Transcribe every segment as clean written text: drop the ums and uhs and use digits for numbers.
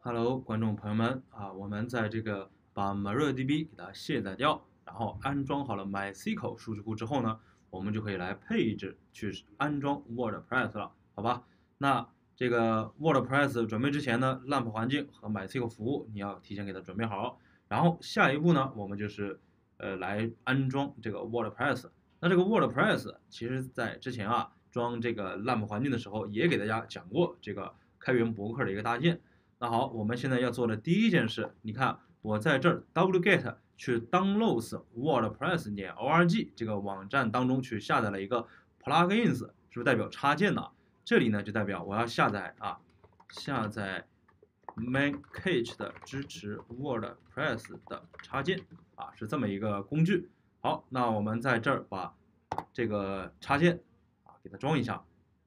Hello，观众朋友们啊，我们在这个把 MariaDB 给它卸载掉，然后安装好了 MySQL 数据库之后呢，我们就可以来配置去安装 WordPress 了，好吧？那这个 WordPress 准备之前呢，LAMP 环境和 MySQL 服务你要提前给它准备好，然后下一步呢，我们就是来安装这个 WordPress。那这个 WordPress 其实在之前啊装这个 LAMP 环境的时候也给大家讲过这个开源博客的一个搭建。那好，我们现在要做的第一件事，你看我在这儿 wget 去 downloads wordpress 点 org 这个网站当中去下载了一个 plugins，是不是代表插件呢？这里呢就代表我要下载下载 mancach 的支持 WordPress 的插件是这么一个工具。好，那我们在这儿把这个插件给它装一下。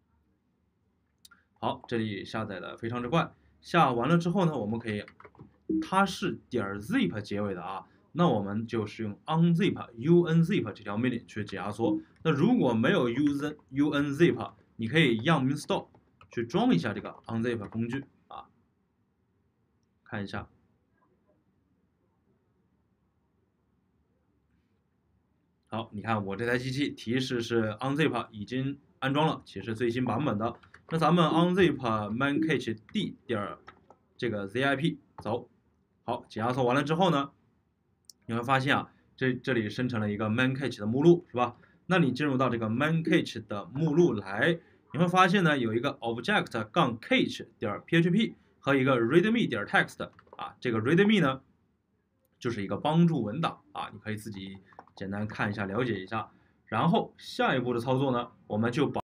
好，这里下载的非常之快。下完了之后呢，我们可以，它是点 zip 结尾的那我们就是用 unzip 这条命令去解压缩。那如果没有 unzip，你可以 yum install 去装一下这个 unzip 工具看一下。好，你看我这台机器提示是 unzip 已经安装了，其实最新版本的。那咱们 unzip mancach d 点这个 zip 走。好，解压缩完了之后呢，你会发现这里生成了一个 mancach 的目录，是吧？那你进入到这个 mancach 的目录来，你会发现呢有一个 object-cache 点 php 和一个 readme 点 text 这个 readme 呢就是一个帮助文档你可以自己简单看一下，了解一下。然后下一步的操作呢，我们就把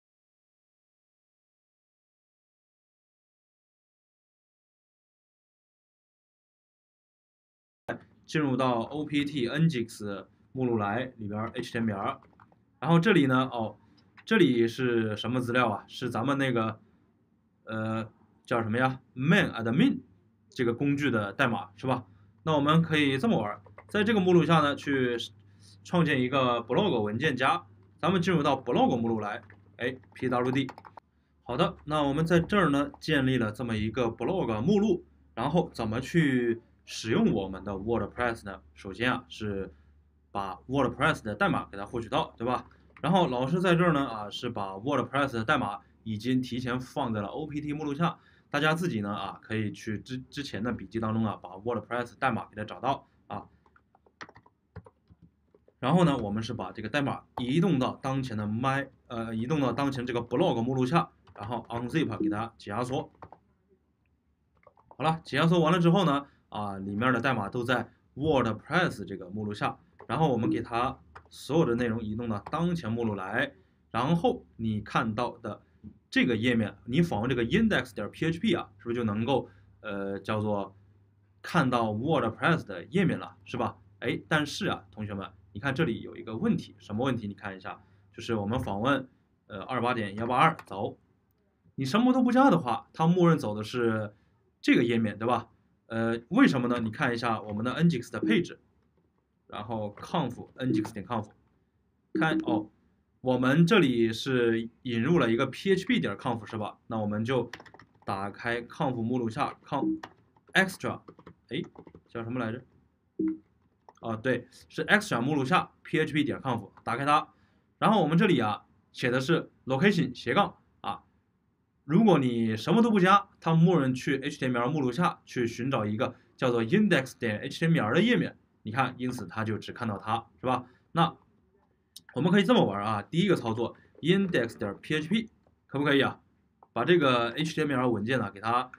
进入到 opt nginx 目录来里边 HTML，然后这里呢这里是什么资料是咱们那个叫什么呀 man_admin 这个工具的代码是吧？那我们可以这么玩，在这个目录下呢去创建一个 blog 文件夹，咱们进入到 blog 目录来，pwd。好的，那我们在这儿呢建立了这么一个 blog 目录，然后怎么去使用我们的 WordPress 呢？首先是把 WordPress 的代码给它获取到，对吧？然后老师在这儿呢是把 WordPress 的代码已经提前放在了 opt 目录下，大家自己呢可以去之前的笔记当中把 WordPress 代码给它找到然后呢，我们是把这个代码移动到当前的移动到当前这个 blog 目录下，然后 unzip 给它解压缩。好了，解压缩完了之后呢，里面的代码都在 WordPress 这个目录下，然后我们给它所有的内容移动到当前目录来，然后你看到的这个页面，你访问这个 index 点 php 是不是就能够叫做看到 WordPress 的页面了，是吧？但是同学们，你看这里有一个问题，什么问题？你看一下，就是我们访问28.182走，你什么都不加的话，它默认走的是这个页面，对吧？为什么呢？你看一下我们的 nginx 的配置，然后 conf nginx 点 conf， 看我们这里是引入了一个 php 点 conf 是吧？那我们就打开 conf 目录下 conf extra， 叫什么来着？对，是 extra 目录下 php 点 conf， 打开它，然后我们这里写的是 location 斜杠如果你什么都不加，它默认去 HTML 目录下去寻找一个叫做 index 点 HTML 的页面，你看，因此它就只看到它，是吧？那我们可以这么玩第一个操作 index 点 php 可不可以把这个 HTML 文件给它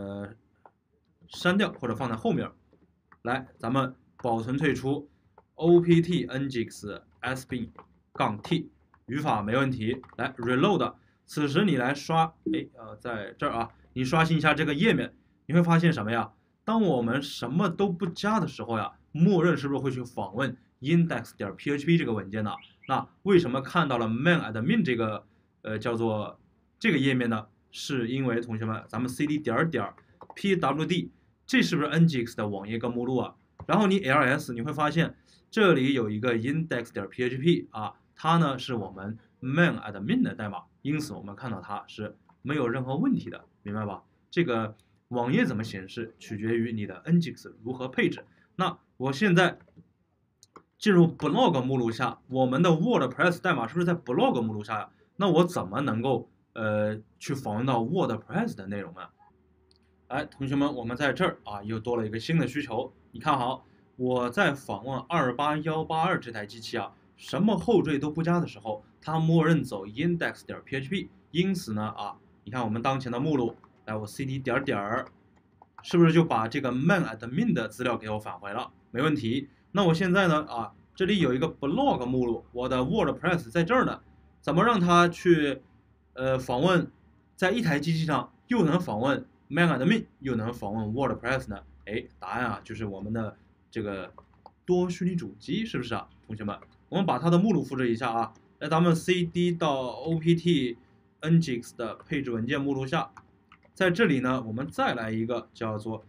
删掉或者放在后面。来，咱们保存退出 opt nginx sbin-t 语法没问题。来 reload。此时你来刷，在这儿你刷新一下这个页面，你会发现什么呀？当我们什么都不加的时候默认是不是会去访问 index 点 php 这个文件呢？那为什么看到了 man_admin 这个叫做这个页面呢？是因为同学们，咱们 cd 点 pwd 这是不是 nginx 的网页跟目录然后你 ls 你会发现这里有一个 index 点 php它呢是我们 man_admin 的代码，因此我们看到它是没有任何问题的，明白吧？这个网页怎么显示取决于你的 Nginx 如何配置。那我现在进入 blog 目录下，我们的 WordPress 代码是不是在 blog 目录下呀？那我怎么能够去访问到 WordPress 的内容呢？哎，同学们，我们在这儿啊又多了一个新的需求。你看好，我在访问28182这台机器啊，什么后缀都不加的时候，它默认走 index.php。因此呢啊，你看我们当前的目录，来我 cd 点点，是不是就把这个 man_admin 的资料给我返回了？没问题。那我现在呢啊，这里有一个 blog 目录，我的 WordPress 在这儿呢，怎么让它去访问，在一台机器上又能访问 man_admin 又能访问 WordPress 呢？哎，答案啊就是我们的这个多虚拟主机，是不是啊，同学们？我们把它的目录复制一下啊，来咱们 cd 到 opt nginx 的配置文件目录下，在这里呢，我们再来一个叫做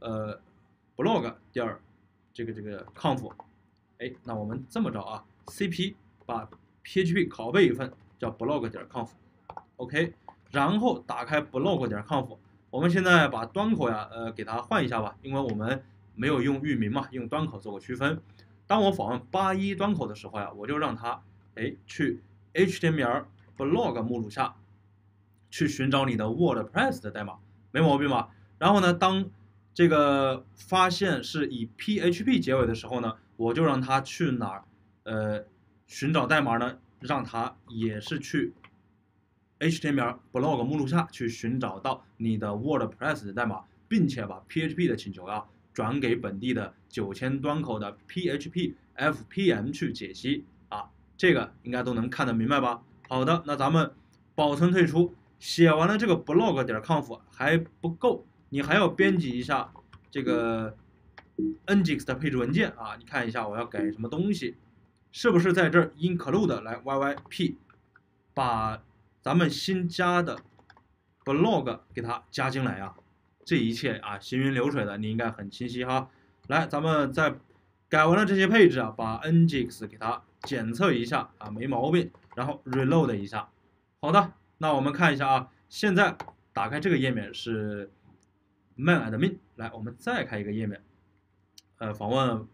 blog 点这个 conf， 哎，那我们这么着啊 ，cp 把 php 拷贝一份叫 blog 点 conf，OK，然后打开 blog 点 conf， 我们现在把端口呀给它换一下吧，因为我们没有用域名嘛，用端口做个区分。当我访问81端口的时候呀，我就让它去 HTML blog 目录下去寻找你的 WordPress 的代码，没毛病吧？然后呢，当这个发现是以 PHP 结尾的时候呢，我就让它去哪儿寻找代码呢？让它也是去 HTML blog 目录下去寻找到你的 WordPress 的代码，并且把 PHP 的请求啊转给本地的9000端口的 PHP FPM 去解析啊，这个应该都能看得明白吧？好的，那咱们保存退出，写完了这个 blog 点 conf 还不够，你还要编辑一下这个 nginx 的配置文件啊，你看一下我要改什么东西，是不是在这儿 include 来 yyp 把咱们新加的 blog 给它加进来啊？这一切啊行云流水的，你应该很清晰哈。来，咱们再改完了这些配置啊，把 nginx 给它检测一下啊，没毛病，然后 reload 一下。好的，那我们看一下啊，现在打开这个页面是 man_admin， 来，我们再开一个页面，访问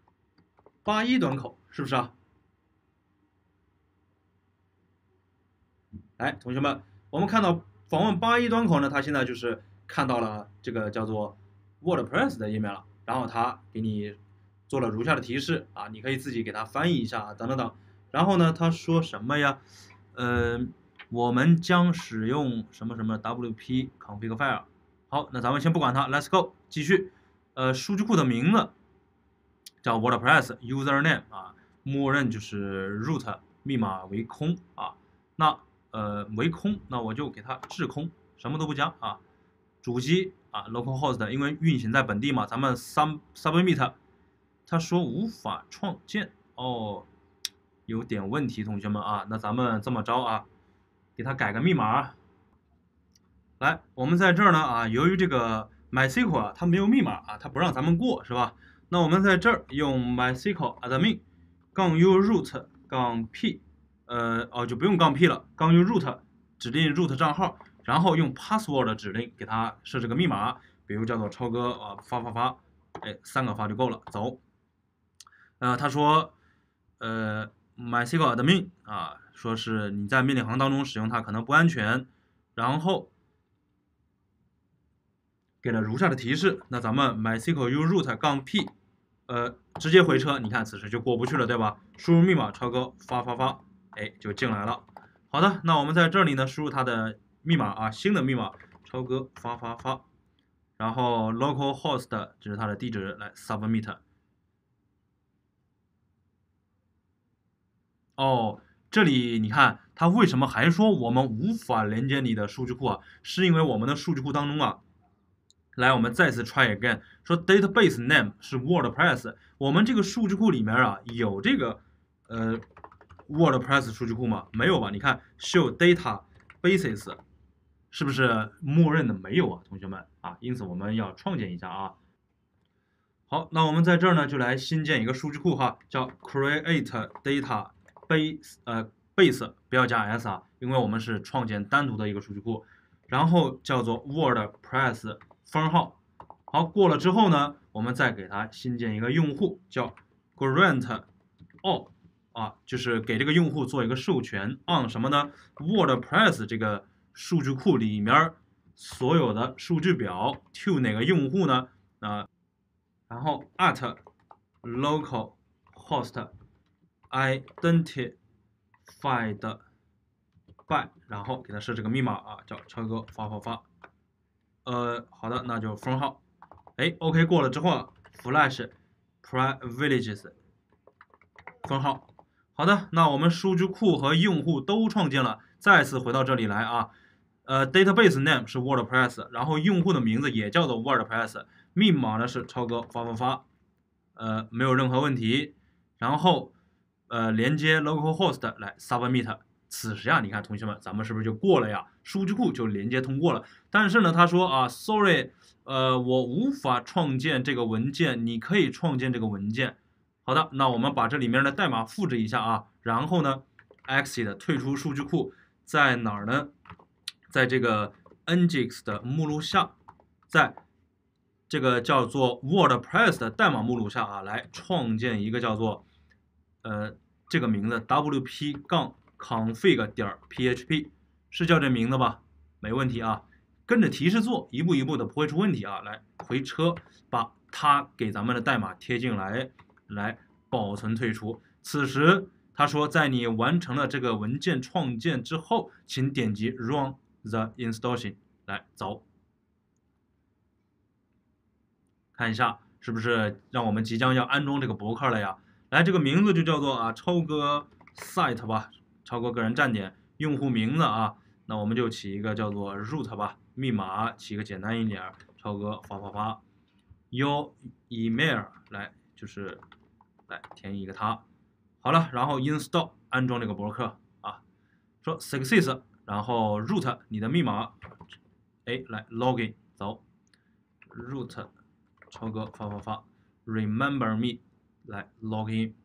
81端口，是不是啊？来，同学们，我们看到访问81端口呢，它现在就是看到了这个叫做 WordPress 的页面了，然后它给你做了如下的提示啊，你可以自己给它翻译一下啊，等等等。然后呢，他说什么呀？我们将使用什么什么 WP config file。好，那咱们先不管它 ，Let's go， 继续。数据库的名字叫 WordPress username 啊，默认就是 root， 密码为空啊。那为空，那我就给它置空，什么都不加啊。主机啊 localhost， 因为运行在本地嘛，咱们 submit， 他说无法创建哦，有点问题，同学们啊，那咱们这么着啊，给它改个密码。来，我们在这儿呢啊，由于这个 MySQL 啊，它没有密码啊，它不让咱们过是吧？那我们在这儿用 MySQL admin -u root -p， 就不用-p 了，-u root 指定 root 账号，然后用 password 指令给它设置个密码，比如叫做超哥啊发，哎，3个发就够了，走。他说MySQL admin 啊，说是你在命令行当中使用它可能不安全，然后给了如下的提示，那咱们 MySQL u root -p， 直接回车，你看此时就过不去了，对吧？输入密码超哥发，哎，就进来了。好的，那我们在这里呢，输入它的密码啊，新的密码超哥发，然后 localhost 这是它的地址，来 submit。哦，这里你看它为什么还说我们无法连接你的数据库啊？是因为我们的数据库当中啊，来我们再次 try again， 说 database name 是 WordPress， 我们这个数据库里面啊有这个WordPress 数据库吗？没有吧？你看 show databases 是不是默认的没有啊，同学们啊？因此我们要创建一下啊。好，那我们在这儿呢就来新建一个数据库哈，叫 create data base， 不要加 s 啊，因为我们是创建单独的一个数据库，然后叫做 WordPress 分号。好，过了之后呢，我们再给它新建一个用户，叫 grant all 啊，就是给这个用户做一个授权 on 什么呢 ？WordPress 这个数据库里面所有的数据表 to 哪个用户呢？然后 at localhost identified by， 然后给它设置个密码啊，叫超哥发。好的，那就分号。哎 ，OK 过了之后啊 ，flash privileges 分号。好的，那我们数据库和用户都创建了，再次回到这里来啊。database name 是 WordPress， 然后用户的名字也叫做 WordPress， 密码呢是超哥发，没有任何问题。然后连接 localhost 来 submit。此时啊，你看同学们，咱们是不是就过了呀？数据库就连接通过了。但是呢，他说啊 ，sorry， 我无法创建这个文件，你可以创建这个文件。好的，那我们把这里面的代码复制一下啊，然后呢 ，exit 退出数据库，在哪儿呢？在这个 nginx 的目录下，在这个叫做 WordPress 的代码目录下啊，来创建一个叫做这个名字 wp-config.php 是叫这名字吧？没问题啊，跟着提示做，一步一步的不会出问题啊。来回车，把它给咱们的代码贴进来，来保存退出。此时他说，在你完成了这个文件创建之后，请点击 Run the installation 来走。看一下是不是让我们即将要安装这个博客了呀？来，这个名字就叫做啊超哥 site 吧，超哥个人站点。用户名字啊，那我们就起一个叫做 root 吧，密码起个简单一点，超哥发。your email 来就是来填一个它。好了，然后 install 安装这个博客啊，说 success， 然后 root 你的密码，哎，来 login 走 root。超哥发 remember me 来 login。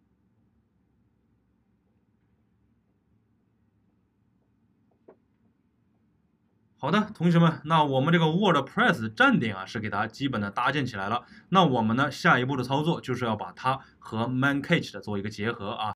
好的，同学们，那我们这个 WordPress 站点啊是给它基本的搭建起来了。那我们呢下一步的操作就是要把它和 Mancached 做一个结合啊。